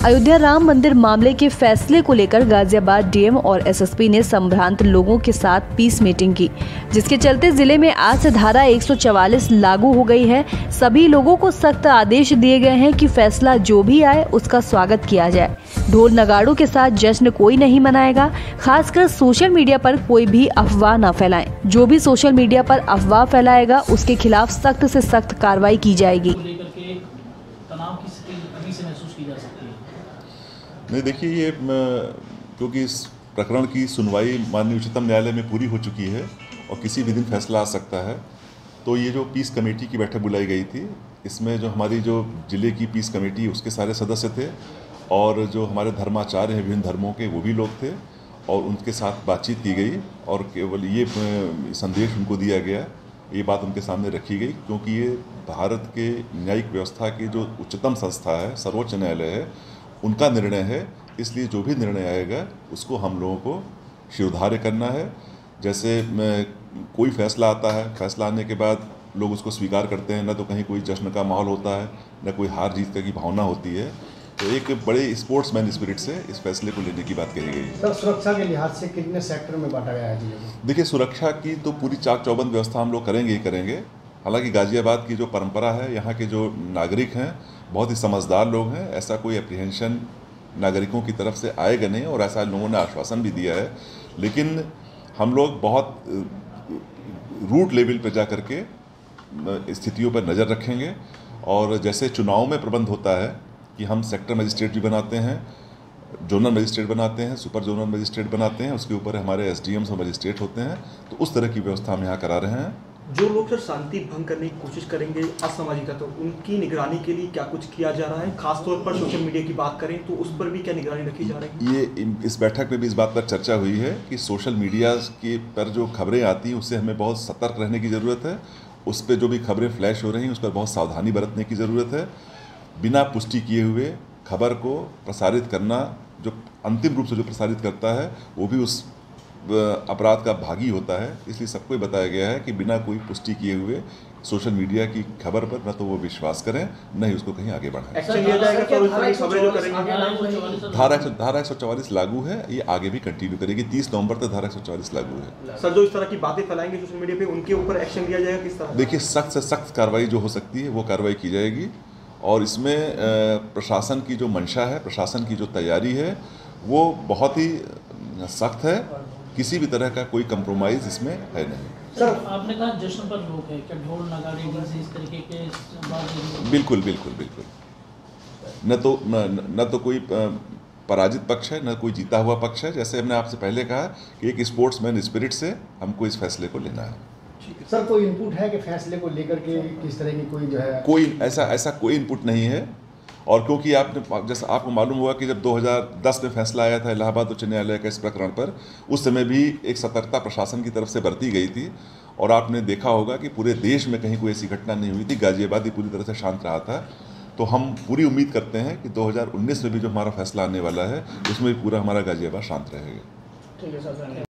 अयोध्या राम मंदिर मामले के फैसले को लेकर गाजियाबाद डीएम और एसएसपी ने संभ्रांत लोगों के साथ पीस मीटिंग की, जिसके चलते जिले में आज से धारा 144 लागू हो गई है। सभी लोगों को सख्त आदेश दिए गए हैं कि फैसला जो भी आए उसका स्वागत किया जाए। ढोल नगाड़ों के साथ जश्न कोई नहीं मनाएगा। खासकर सोशल मीडिया पर कोई भी अफवाह न फैलाएं। जो भी सोशल मीडिया पर अफवाह फैलाएगा उसके खिलाफ सख्त से सख्त कार्रवाई की जाएगी। तनाव की स्थिति अभी से महसूस की जा सकती है? नहीं, देखिए, ये क्योंकि इस प्रकरण की सुनवाई माननीय उच्चतम न्यायालय में पूरी हो चुकी है और किसी भी दिन फैसला आ सकता है, तो ये जो पीस कमेटी की बैठक बुलाई गई थी, इसमें जो हमारी जो जिले की पीस कमेटी उसके सारे सदस्य थे और जो हमारे धर्माचार्य हैं विभिन्न धर्मों के वो भी लोग थे और उनके साथ बातचीत की गई और केवल ये संदेश उनको दिया गया, ये बात उनके सामने रखी गई, क्योंकि ये भारत के न्यायिक व्यवस्था की जो उच्चतम संस्था है, सर्वोच्च न्यायालय है, उनका निर्णय है। इसलिए जो भी निर्णय आएगा उसको हम लोगों को शिरोधार्य करना है। जैसे कोई फैसला आता है, फैसला आने के बाद लोग उसको स्वीकार करते हैं, न तो कहीं कोई जश्न का माहौल होता है, न कोई हार जीत की भावना होती है। तो एक बड़े स्पोर्ट्समैन स्पिरिट से इस फैसले को लेने की बात कही गई है। सर, सुरक्षा के लिहाज से कितने सेक्टर में बांटा गया है जिले को? देखिए, सुरक्षा की तो पूरी चाक चौबंद व्यवस्था हम लोग करेंगे ही करेंगे। हालांकि गाजियाबाद की जो परंपरा है, यहाँ के जो नागरिक हैं बहुत ही समझदार लोग हैं, ऐसा कोई एप्रीहेंशन नागरिकों की तरफ से आएगा नहीं और ऐसा लोगों ने आश्वासन भी दिया है। लेकिन हम लोग बहुत रूट लेवल पर जा कर के स्थितियों पर नज़र रखेंगे और जैसे चुनाव में प्रबंध होता है कि हम सेक्टर मजिस्ट्रेट भी बनाते हैं, जोनल मजिस्ट्रेट बनाते हैं, सुपर जोनल मजिस्ट्रेट बनाते हैं, उसके ऊपर हमारे एसडीएम्स और मजिस्ट्रेट होते हैं, तो उस तरह की व्यवस्था हम यहाँ करा रहे हैं। जो लोग सर शांति भंग करने की कोशिश करेंगे असामाजिक, तो उनकी निगरानी के लिए क्या कुछ किया जा रहा है? खासतौर पर सोशल मीडिया की बात करें तो उस पर भी क्या निगरानी रखी जा रही है? ये इस बैठक में भी इस बात पर चर्चा हुई है कि सोशल मीडिया के पर जो खबरें आती हैं उससे हमें बहुत सतर्क रहने की ज़रूरत है। उस पर जो भी खबरें फ्लैश हो रही हैं उस पर बहुत सावधानी बरतने की ज़रूरत है। बिना पुष्टि किए हुए खबर को प्रसारित करना, जो अंतिम रूप से जो प्रसारित करता है वो भी उस अपराध का भागी होता है। इसलिए सबको बताया गया है कि बिना कोई पुष्टि किए हुए सोशल मीडिया की खबर पर न तो वो विश्वास करें, न ही उसको कहीं आगे बढ़ाएं। धारा 144 लागू है, ये आगे भी कंटिन्यू करेगी। 30 नवंबर तक धारा 144 लागू है। सर, जो इस तरह की बातें फैलाएंगे सोशल मीडिया पे, उनके ऊपर एक्शन लिया जाएगा किस तरह? देखिए, सख्त से सख्त कार्रवाई जो हो सकती है वो कार्रवाई की जाएगी और इसमें प्रशासन की जो मंशा है, प्रशासन की जो तैयारी है वो बहुत ही सख्त है। किसी भी तरह का कोई कंप्रोमाइज़ इसमें है नहीं। सर, आपने कहा जश्न पर रोक है, क्या ढोल नगाड़े डीजे इस तरीके के बात? बिल्कुल बिल्कुल बिल्कुल। न तो कोई पराजित पक्ष है, न कोई जीता हुआ पक्ष है। जैसे हमने आपसे पहले कहा कि एक स्पोर्ट्समैन स्पिरिट से हमको इस फैसले को लेना है। सर, कोई इनपुट है कि फैसले को लेकर के किस तरह की कोई जो है? कोई ऐसा कोई इनपुट नहीं है। और क्योंकि आपने जैसा आपको मालूम हुआ कि जब 2010 में फैसला आया था इलाहाबाद उच्च न्यायालय का इस प्रकरण पर, उस समय भी एक सतर्कता प्रशासन की तरफ से बरती गई थी और आपने देखा होगा कि पूरे देश में कहीं कोई ऐसी घटना नहीं हुई थी। गाजियाबाद ही पूरी तरह से शांत रहा था। तो हम पूरी उम्मीद करते हैं कि 2019 में भी जो हमारा फैसला आने वाला है उसमें भी पूरा हमारा गाजियाबाद शांत रहेगा। ठीक है सर।